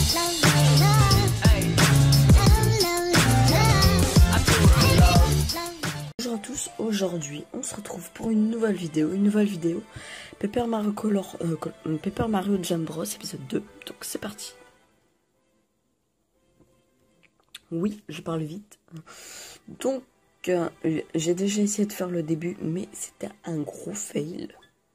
Bonjour à tous, aujourd'hui on se retrouve pour une nouvelle vidéo, Paper Mario Jam Bros épisode 2, donc c'est parti. Oui, je parle vite. Donc j'ai déjà essayé de faire le début, mais c'était un gros fail.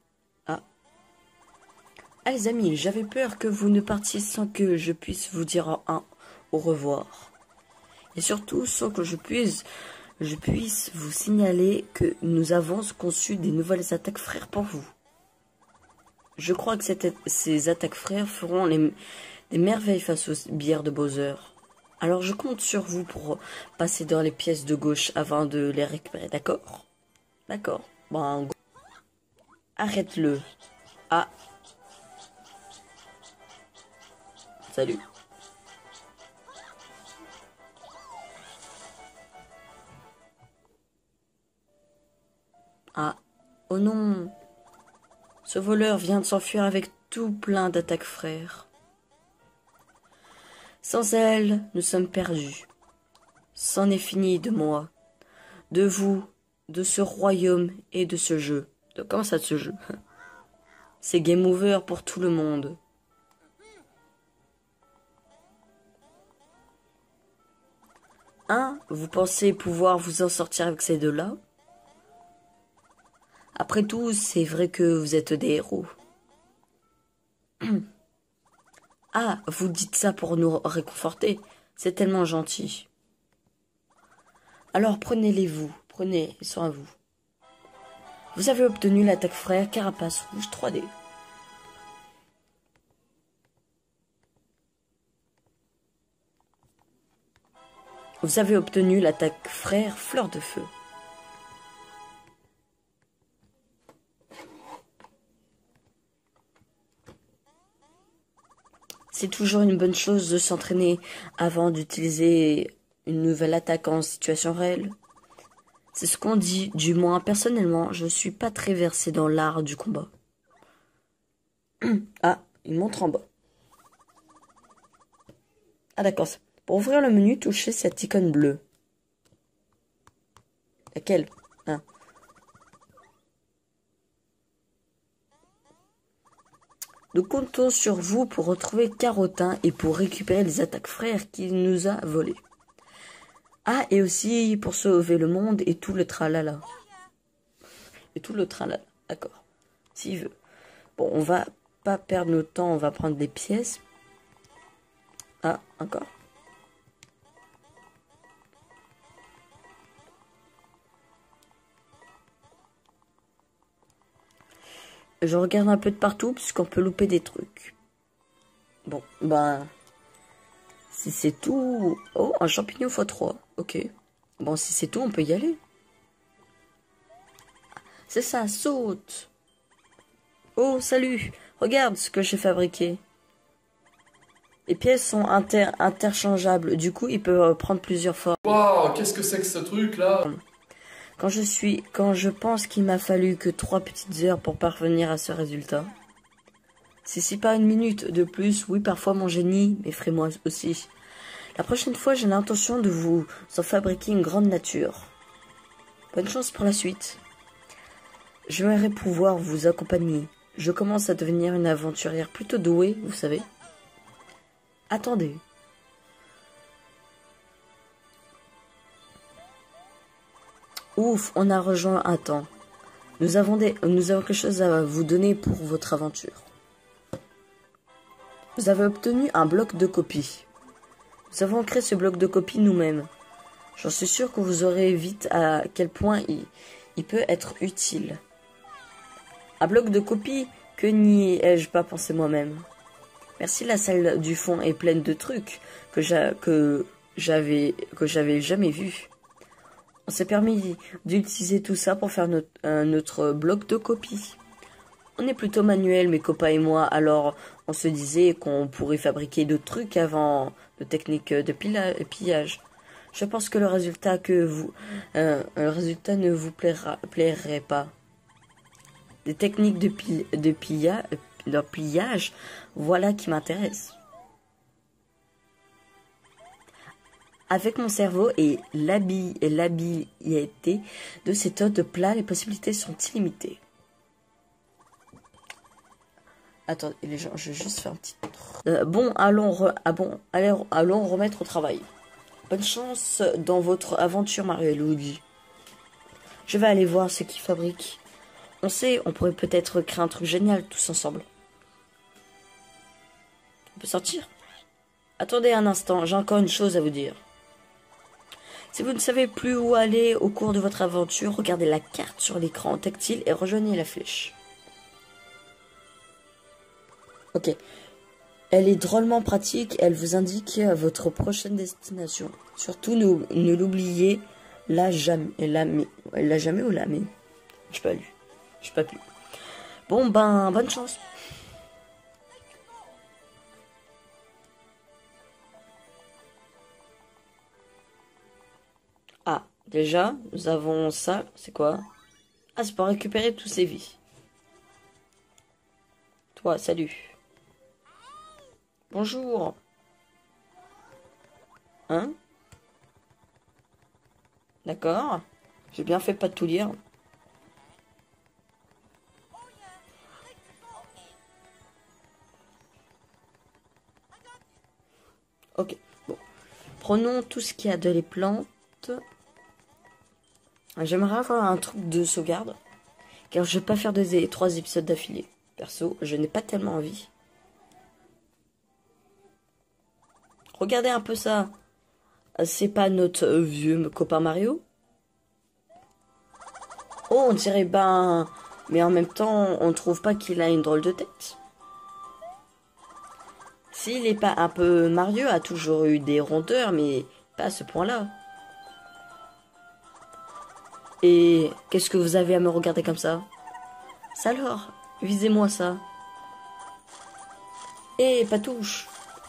Ah les amis, j'avais peur que vous ne partiez sans que je puisse vous dire au revoir. Et surtout sans que je puisse vous signaler que nous avons conçu des nouvelles attaques frères pour vous. Je crois que ces attaques frères feront des merveilles face aux bières de Bowser. Alors je compte sur vous pour passer dans les pièces de gauche avant de les récupérer, d'accord? D'accord. Bon, arrête-le. Ah. Salut. Ah. Oh non. Ce voleur vient de s'enfuir avec tout plein d'attaques frères. Sans elle, nous sommes perdus. C'en est fini de moi, de vous, de ce royaume et de ce jeu. Comment ça, de ce jeu? C'est game over pour tout le monde. Hein? Vous pensez pouvoir vous en sortir avec ces deux-là? Après tout, c'est vrai que vous êtes des héros. Ah, vous dites ça pour nous réconforter. C'est tellement gentil. Alors prenez-les vous. Prenez soin de vous. Vous avez obtenu l'attaque frère Carapace Rouge 3D. Vous avez obtenu l'attaque frère Fleur de Feu. C'est toujours une bonne chose de s'entraîner avant d'utiliser une nouvelle attaque en situation réelle. C'est ce qu'on dit, du moins personnellement, je suis pas très versé dans l'art du combat. Ah, il montre en bas. Ah d'accord, pour ouvrir le menu, touchez cette icône bleue. Laquelle? Ah. Nous comptons sur vous pour retrouver Carotin et pour récupérer les attaques frères qu'il nous a volées. Ah, et aussi pour sauver le monde et tout le tralala. Et tout le tralala, d'accord. S'il veut. Bon, on va pas perdre notre temps, on va prendre des pièces. Ah, encore. Je regarde un peu de partout, puisqu'on peut louper des trucs. Bon, ben... Si c'est tout... Oh, un champignon x3. Ok. Bon, si c'est tout, on peut y aller. C'est ça, saute. Oh, salut. Regarde ce que j'ai fabriqué. Les pièces sont interchangeables. Du coup, ils peuvent prendre plusieurs formes. Waouh, qu'est-ce que c'est que ce truc-là? Quand je pense qu'il m'a fallu que 3 petites heures pour parvenir à ce résultat. Si pas une minute de plus, oui, parfois mon génie m'effraie moi aussi. La prochaine fois, j'ai l'intention de vous en fabriquer une grande nature. Bonne chance pour la suite. J'aimerais pouvoir vous accompagner. Je commence à devenir une aventurière plutôt douée, vous savez. Attendez. Ouf, on a rejoint un temps. Nous avons quelque chose à vous donner pour votre aventure. Vous avez obtenu un bloc de copie. Nous avons créé ce bloc de copie nous-mêmes. J'en suis sûr que vous aurez vite à quel point il peut être utile. Un bloc de copie, que n'y ai-je pas pensé moi-même. Merci, la salle du fond est pleine de trucs que j'avais jamais vus. On s'est permis d'utiliser tout ça pour faire notre bloc de copie. On est plutôt manuel, mes copains et moi, alors on se disait qu'on pourrait fabriquer d'autres trucs avant de techniques de pillage. Je pense que le résultat ne vous plairait pas. Des techniques de pillage, voilà qui m'intéresse. Avec mon cerveau et l'habileté de cet hôte plat, les possibilités sont illimitées. Attends, les gens, je vais juste faire un petit... bon, allons remettre au travail. Bonne chance dans votre aventure, Mario et Luigi. Je vais aller voir ce qu'ils fabriquent. On sait, on pourrait peut-être créer un truc génial tous ensemble. On peut sortir? Attendez un instant, j'ai encore une chose à vous dire. Si vous ne savez plus où aller au cours de votre aventure, regardez la carte sur l'écran tactile et rejoignez la flèche. Ok. Elle est drôlement pratique, elle vous indique votre prochaine destination. Surtout, ne l'oubliez jamais ou jamais. Je pas lu. Je pas pu. Bon, ben, bonne chance. Ah, déjà, nous avons ça. C'est quoi? Ah, c'est pour récupérer tous ces vies. Toi, salut. Bonjour. Hein? D'accord. J'ai bien fait pas de tout lire. Ok, bon. Prenons tout ce qu'il y a de les plantes. J'aimerais avoir un truc de sauvegarde. Car je vais pas faire 3 épisodes d'affilée. Perso, je n'ai pas tellement envie. Regardez un peu ça. C'est pas notre vieux copain Mario? Oh, on dirait ben... Mais en même temps, on trouve pas qu'il a une drôle de tête. S'il est pas un peu... Mario a toujours eu des rondeurs, mais pas à ce point-là. Et qu'est-ce que vous avez à me regarder comme ça? Ça alors, visez-moi ça. Eh, Patouche!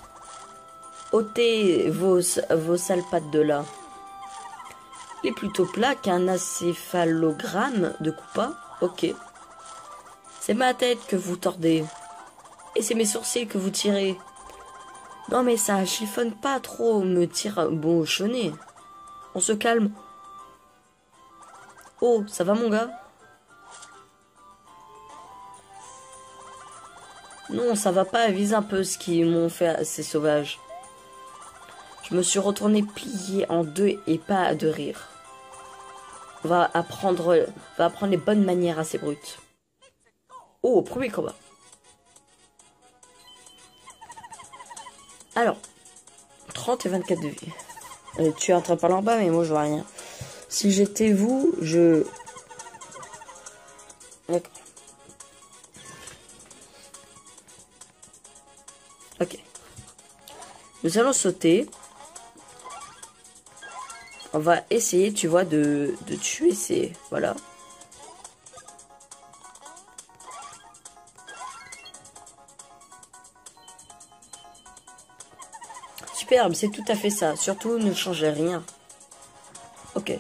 ôtez vos sales pattes de là. Il est plutôt plat qu'un acéphalogramme de Koopa. Ok. C'est ma tête que vous tordez. Et c'est mes sourcils que vous tirez. Non mais ça chiffonne pas trop, me tire bonchonner. On se calme. Oh, ça va mon gars? Non, ça va pas, vise un peu ce qu'ils m'ont fait ces sauvages. Je me suis retourné plié en deux et pas de rire. On va apprendre les bonnes manières à ces brutes. Oh, premier combat. Alors, 30 et 24 de vie. Tu es en train de parler en bas, mais moi je vois rien. Si j'étais vous, je... D'accord. Ok. Nous allons sauter. On va essayer, tu vois, de tuer ces... Voilà. Superbe, c'est tout à fait ça. Surtout, ne changez rien. Ok.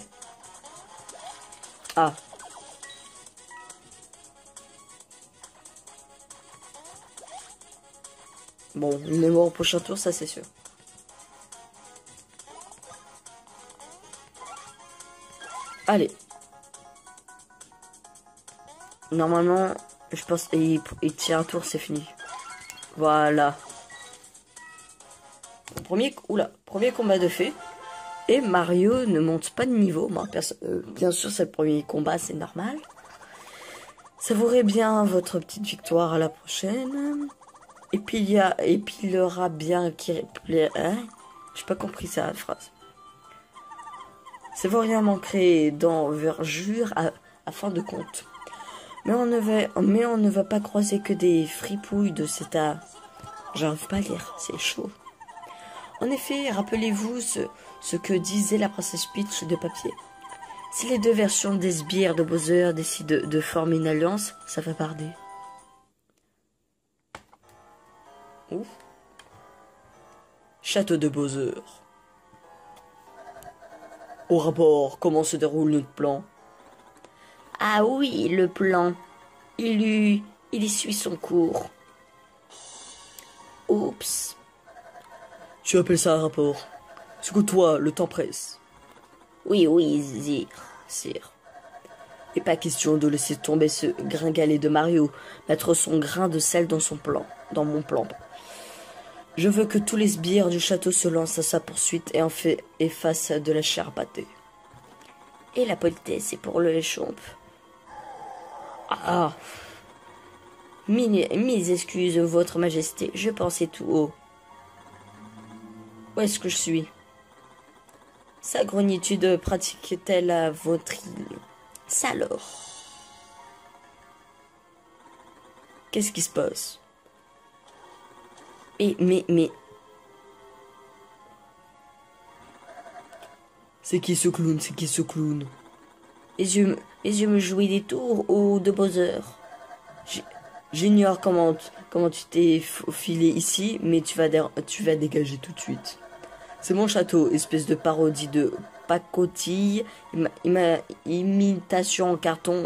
Ah. Bon, on est mort au prochain tour, ça c'est sûr. Allez. Normalement, je pense il tire un tour, c'est fini. Voilà. Premier combat de fée. Et Mario ne monte pas de niveau. Moi, bien sûr, c'est le premier combat, c'est normal. Savourez bien votre petite victoire à la prochaine. Et puis il y aura bien qui... Hein? J'ai pas compris ça, la phrase. C'est vous rien manquer d'envergure à fin de compte. Mais on ne va pas croiser que des fripouilles de cet art. J'arrive pas à lire, c'est chaud. En effet, rappelez-vous ce que disait la princesse Peach de papier. Si les deux versions des sbires de Bowser décident de former une alliance, ça va barder. Ouf. Château de Bowser. Au rapport, comment se déroule notre plan? Ah oui, le plan. Il y suit son cours. Oups. Tu appelles ça un rapport? Secoue-toi, le temps presse. Oui, oui, sire. Et pas question de laisser tomber ce gringalet de Mario, mettre son grain de sel dans mon plan. Je veux que tous les sbires du château se lancent à sa poursuite et fassent de la chair pâtée. Et la politesse, c'est pour le léchompe. Ah! Mes excuses, votre majesté, je pensais tout haut. Où est-ce que je suis? Sa grognitude pratique-t-elle à votre île? Ça alors. Qu'est-ce qui se passe? Mais... C'est qui ce clown? C'est qui ce clown? Les yeux me jouaient des tours ou de Bowser. J'ignore comment tu t'es faufilé ici, mais tu vas dégager tout de suite. C'est mon château, espèce de parodie de pacotille, imitation en carton,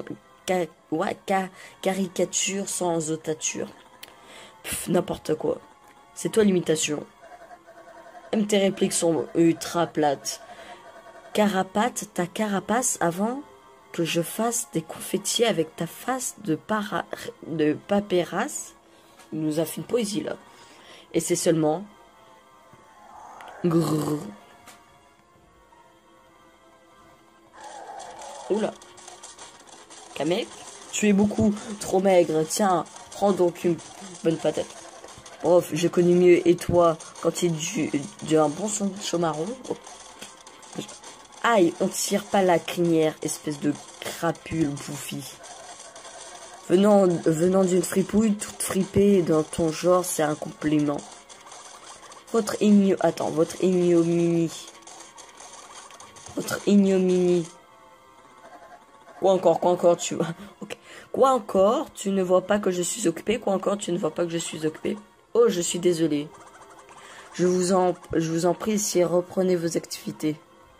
caricature sans otature. N'importe quoi. C'est toi l'imitation. Même tes répliques sont ultra plates. Ta carapace avant que je fasse des confettis avec ta face de papérasse. Il nous a fait une poésie là. Et c'est seulement... Grrr. Oula. Kamek, tu es beaucoup trop maigre. Tiens, prends donc une bonne patate. Bref, j'ai connu mieux. Et toi, quand tu es un bon chômaron. Oh. Aïe, on tire pas la crinière, espèce de crapule bouffie. Venant d'une fripouille toute fripée dans ton genre, c'est un compliment. Votre ignominie. Quoi encore, tu vois. Okay. Quoi encore, tu ne vois pas que je suis occupé? Quoi encore, tu ne vois pas que je suis occupé? Oh, je suis désolé. Je vous en prie, si reprenez vos activités.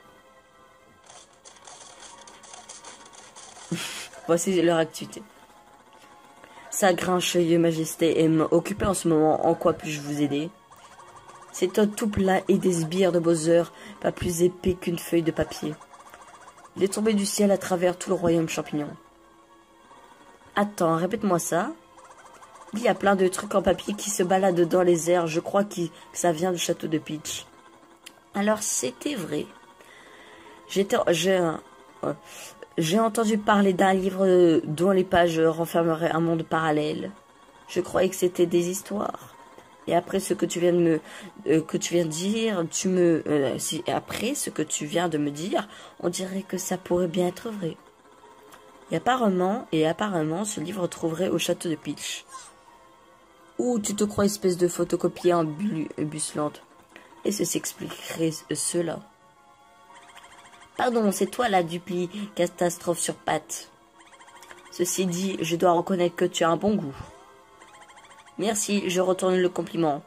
Voici leur activité. Ça grinche, majesté, et m'occuper en ce moment. En quoi puis-je vous aider? C'est un tout plat et des sbires de Bowser, pas plus épais qu'une feuille de papier. Il est tombé du ciel à travers tout le royaume champignon. Attends, répète-moi ça. Il y a plein de trucs en papier qui se baladent dans les airs. Je crois que ça vient du château de Peach. Alors c'était vrai. J'ai entendu parler d'un livre dont les pages renfermeraient un monde parallèle. Je croyais que c'était des histoires. Et après ce que tu viens de dire, après ce que tu viens de me dire, on dirait que ça pourrait bien être vrai. Et apparemment, ce livre trouverait au château de Peach. Ou tu te crois espèce de photocopie ambuslante. Et ce s'expliquerait cela. Pardon, c'est toi la dupli catastrophe sur pattes. Ceci dit, je dois reconnaître que tu as un bon goût. Merci, je retourne le compliment.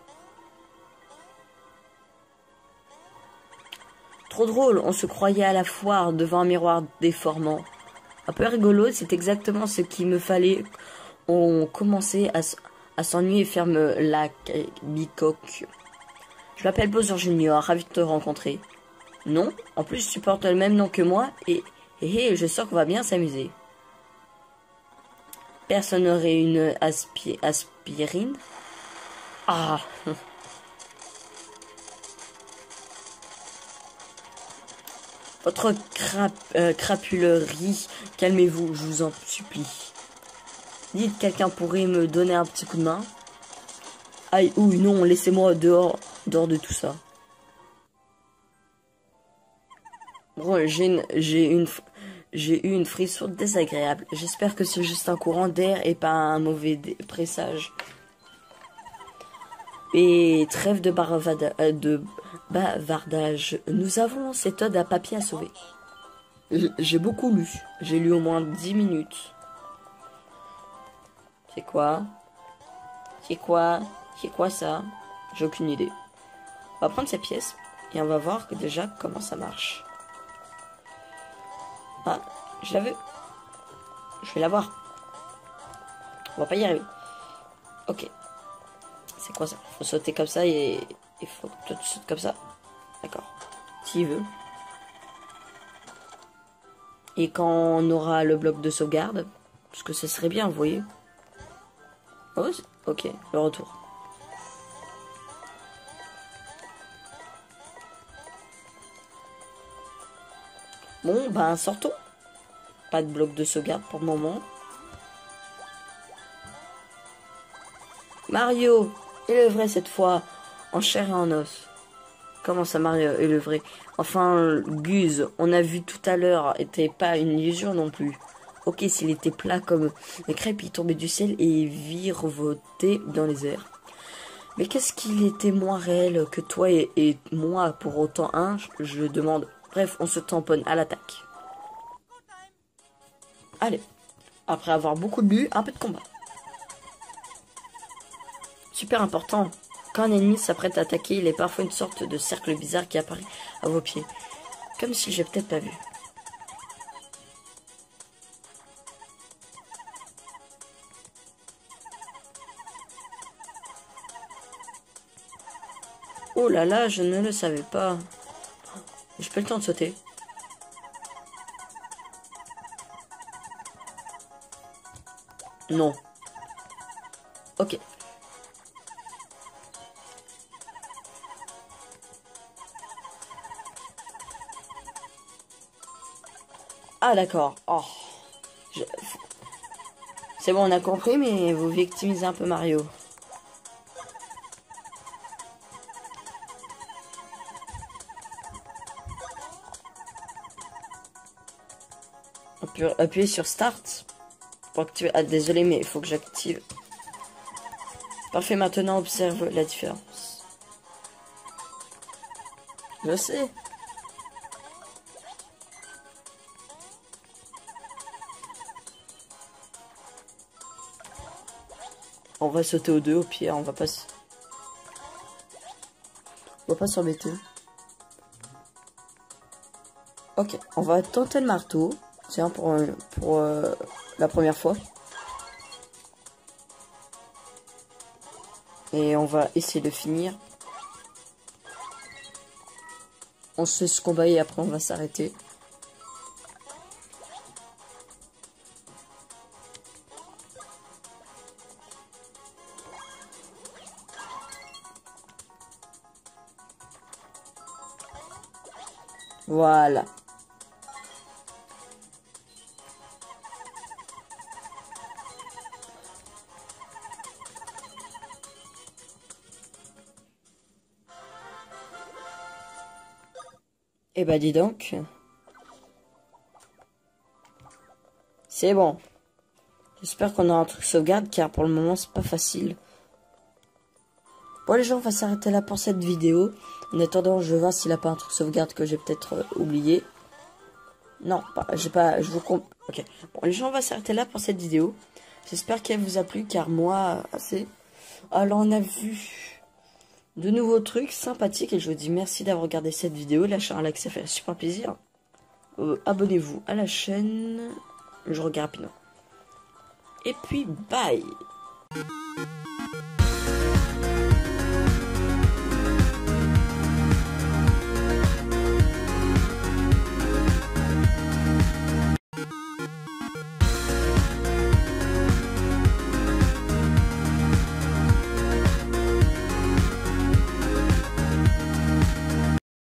Trop drôle, on se croyait à la foire devant un miroir déformant. Un peu rigolo, c'est exactement ce qu'il me fallait. On commençait à s'ennuyer, ferme la bicoque. Je m'appelle Bowser Junior, ravi de te rencontrer. Non, en plus tu portes le même nom que moi et je sens qu'on va bien s'amuser. Personne n'aurait une aspirine? Ah. Votre crapulerie, calmez-vous, je vous en supplie. Dites, quelqu'un pourrait me donner un petit coup de main? Aïe, ouh, non, laissez-moi dehors de tout ça. Bon, j'ai eu une frisson désagréable. J'espère que c'est juste un courant d'air et pas un mauvais pressage. Et trêve de bavardage. Nous avons cette ode à papier à sauver. J'ai beaucoup lu. J'ai lu au moins 10 minutes. C'est quoi? C'est quoi ça? J'ai aucune idée. On va prendre ces pièces et on va voir déjà comment ça marche. Ah, je la veux. Je vais la voir. On va pas y arriver. Ok. C'est quoi ça? Faut sauter comme ça et il faut que tu sautes comme ça. D'accord. s'active. Et quand on aura le bloc de sauvegarde, parce que ce serait bien, vous voyez. Oh, ok, le retour. Bon, ben sortons. Pas de bloc de sauvegarde pour le moment. Mario est le vrai cette fois, en chair et en os. Comment ça, Mario est le vrai? Enfin, Guz, on a vu tout à l'heure, était pas une illusion non plus. Ok, s'il était plat comme les crêpes, il tombait du ciel et virevoltait dans les airs. Mais qu'est-ce qu'il était moins réel que toi et moi pour autant, hein? Je demande. Bref, on se tamponne à l'attaque. Allez, après avoir beaucoup bu, un peu de combat. Super important. Quand un ennemi s'apprête à attaquer, il est parfois une sorte de cercle bizarre qui apparaît à vos pieds. Comme si j'ai peut-être pas vu. Oh là là, je ne le savais pas. J'ai pas le temps de sauter. Non. Ok. Ah d'accord. Oh. C'est bon, on a compris, mais vous victimisez un peu Mario. On peut appuyer sur Start pour activer. Ah, désolé, mais il faut que j'active. Parfait, maintenant observe la différence. Je sais. On va sauter aux deux, au pire, on va pas s'embêter. Ok, on va tenter le marteau. Tiens, pour la première fois. Et on va essayer de finir. On se fait ce combat et après on va s'arrêter. Voilà. Eh ben dis donc. C'est bon. J'espère qu'on aura un truc sauvegarde car pour le moment c'est pas facile. Bon les gens, on va s'arrêter là pour cette vidéo. En attendant, je vais voir s'il a pas un truc sauvegarde que j'ai peut-être oublié. Non, je vous compte. Ok. Bon les gens, on va s'arrêter là pour cette vidéo. J'espère qu'elle vous a plu car moi, assez. Alors on a vu de nouveaux trucs sympathiques et je vous dis merci d'avoir regardé cette vidéo. Lâchez un like, ça fait super plaisir. Abonnez-vous à la chaîne. Je regarde rapidement. Et puis bye.